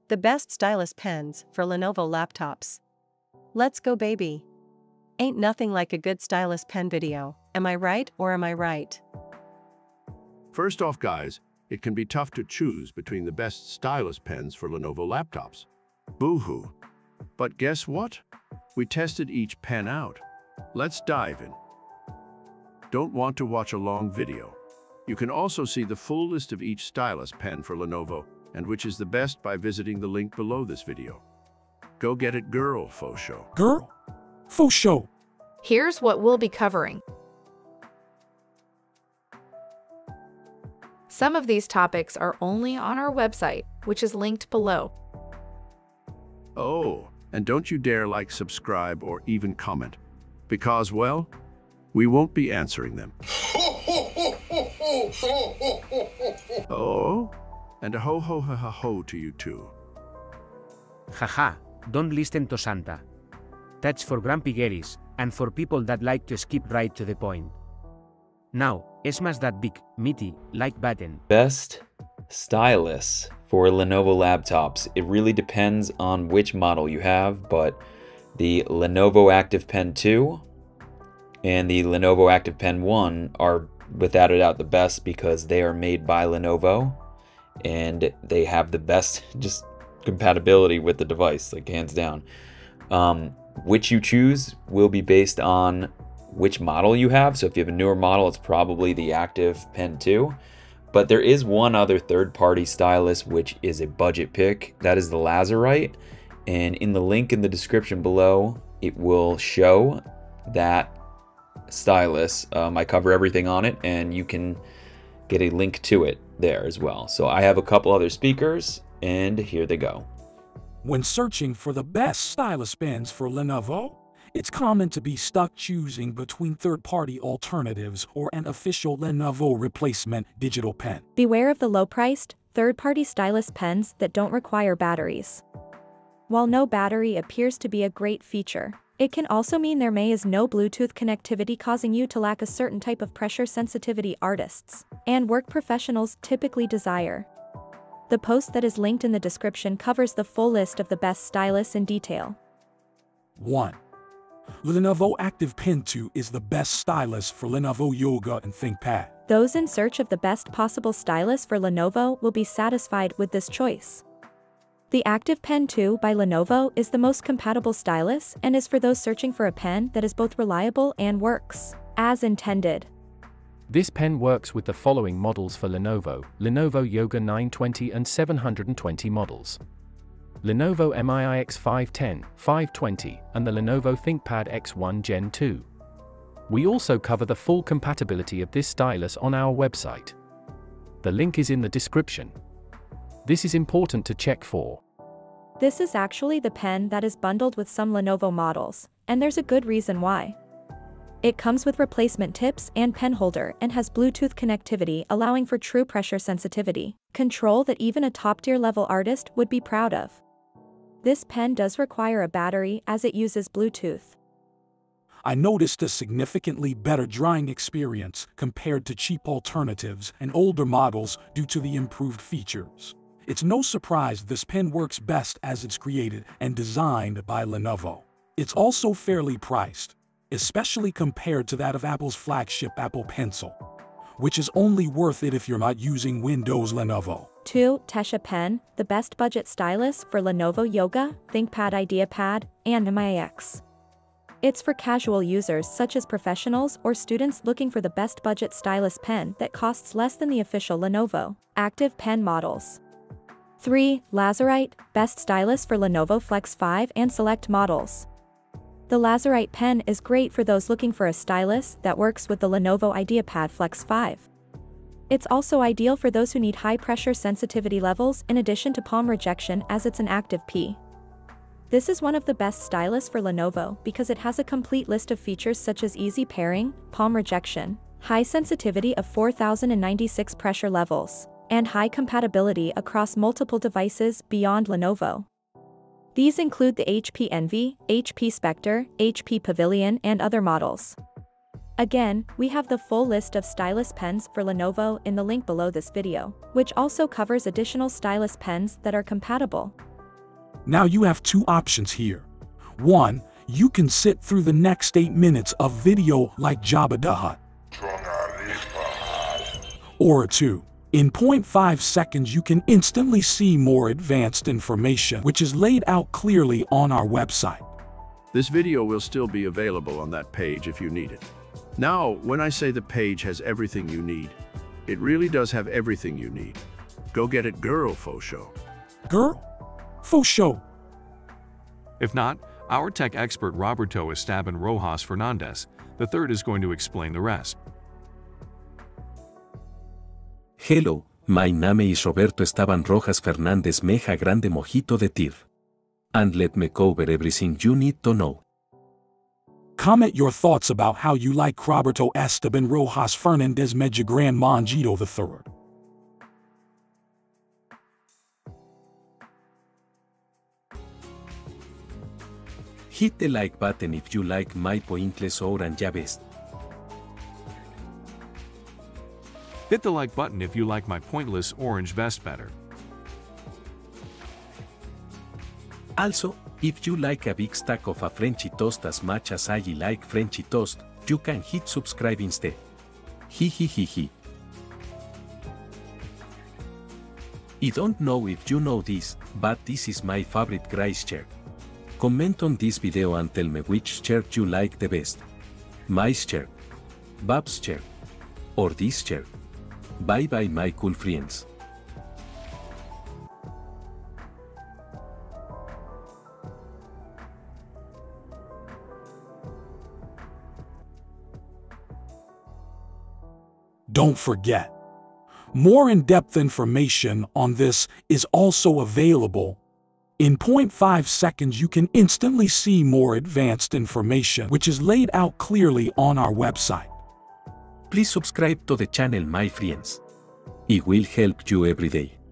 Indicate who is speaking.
Speaker 1: The best stylus pens for Lenovo laptops. Let's go, baby. Ain't nothing like a good stylus pen video, am I right or am I right?
Speaker 2: First off, guys, it can be tough to choose between the best stylus pens for Lenovo laptops. Boo-hoo. But guess what? We tested each pen out. Let's dive in. Don't want to watch a long video? You can also see the full list of each stylus pen for Lenovo and which is the best by visiting the link below this video. Go get it, girl, faux show.
Speaker 3: Girl, faux show.
Speaker 4: Here's what we'll be covering. Some of these topics are only on our website, which is linked below.
Speaker 2: Oh, and don't you dare like, subscribe, or even comment, because, well, we won't be answering them. Oh, and a ho ho ha ha ho to you too.
Speaker 5: Haha, don't listen to Santa. That's for grumpy Garys, and for people that like to skip right to the point. Now, smash that big, meaty, like button.
Speaker 6: Best stylus for Lenovo laptops. It really depends on which model you have, but the Lenovo Active Pen 2 and the Lenovo Active Pen 1 are without a doubt the best because they are made by Lenovo and they have the best just compatibility with the device, like hands down. Which you choose will be based on which model you have. So if you have a newer model, it's probably the Active Pen 2. But there is one other third-party stylus which is a budget pick. That is the Lazarite. And in the link in the description below, it will show that stylus. I cover everything on it, and you can get a link to it there as well. So I have a couple other speakers, and here they go.
Speaker 3: When searching for the best stylus pens for Lenovo, it's common to be stuck choosing between third-party alternatives or an official Lenovo replacement digital pen.
Speaker 7: Beware of the low-priced, third-party stylus pens that don't require batteries. While no battery appears to be a great feature, it can also mean there is no Bluetooth connectivity, causing you to lack a certain type of pressure sensitivity artists and work professionals typically desire. The post that is linked in the description covers the full list of the best stylus in detail.
Speaker 3: 1. Lenovo Active Pen 2 is the best stylus for Lenovo Yoga and ThinkPad.
Speaker 7: Those in search of the best possible stylus for Lenovo will be satisfied with this choice. The Active Pen 2 by Lenovo is the most compatible stylus and is for those searching for a pen that is both reliable and works as intended.
Speaker 8: This pen works with the following models for Lenovo: Lenovo Yoga 920 and 720 models, Lenovo MIIX 510, 520, and the Lenovo ThinkPad X1 Gen 2. We also cover the full compatibility of this stylus on our website. The link is in the description. This is important to check for.
Speaker 7: This is actually the pen that is bundled with some Lenovo models, and there's a good reason why. It comes with replacement tips and pen holder and has Bluetooth connectivity, allowing for true pressure sensitivity control that even a top-tier level artist would be proud of. This pen does require a battery as it uses Bluetooth.
Speaker 3: I noticed a significantly better drying experience compared to cheap alternatives and older models due to the improved features. It's no surprise this pen works best as it's created and designed by Lenovo. It's also fairly priced, especially compared to that of Apple's flagship Apple Pencil, which is only worth it if you're not using Windows Lenovo.
Speaker 7: 2. Tesha Pen, the best budget stylus for Lenovo Yoga, ThinkPad, IdeaPad, and MIIX. It's for casual users such as professionals or students looking for the best budget stylus pen that costs less than the official Lenovo Active Pen models. 3. Lazarite, best stylus for Lenovo Flex 5 and select models. The Lazarite pen is great for those looking for a stylus that works with the Lenovo IdeaPad Flex 5. It's also ideal for those who need high pressure sensitivity levels in addition to palm rejection, as it's an active P. This is one of the best stylus for Lenovo because it has a complete list of features such as easy pairing, palm rejection, high sensitivity of 4096 pressure levels, and high compatibility across multiple devices beyond Lenovo. These include the HP Envy, HP Spectre, HP Pavilion, and other models. Again, we have the full list of stylus pens for Lenovo in the link below this video, which also covers additional stylus pens that are compatible.
Speaker 3: Now you have two options here. One, you can sit through the next 8 minutes of video like Jabba the Hutt. Or two, in 0.5 seconds you can instantly see more advanced information, which is laid out clearly on our website.
Speaker 2: This video will still be available on that page if you need it. Now, when I say the page has everything you need, it really does have everything you need. Go get it, girl, faux show.
Speaker 3: Girl? Faux show.
Speaker 9: If not, our tech expert Roberto Esteban Rojas Fernandez III is going to explain the rest.
Speaker 10: Hello, my name is Roberto Esteban Rojas Fernandez Meja Grande Mojito de Tir. And let me cover everything you need to know.
Speaker 3: Comment your thoughts about how you like Roberto Esteban Rojas Fernandez Meja Grande Mojito III.
Speaker 10: Hit the like button if you like my pointless orange vest.
Speaker 9: Hit the like button if you like my pointless orange vest better.
Speaker 10: Also, if you like a big stack of a Frenchy toast as much as I like Frenchy toast, you can hit subscribe instead. Hihihihi. I don't know if you know this, but this is my favorite Grace chair. Comment on this video and tell me which chair you like the best. My chair, Bab's chair, or this chair. Bye bye my cool friends.
Speaker 3: Don't forget, more in-depth information on this is also available. In 0.5 seconds you can instantly see more advanced information, which is laid out clearly on our website.
Speaker 10: Please subscribe to the channel my friends. It will help you every day.